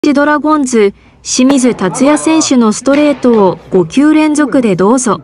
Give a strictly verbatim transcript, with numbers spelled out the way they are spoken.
ドラゴンズ、清水達也選手のストレートをごきゅう連続でどうぞ。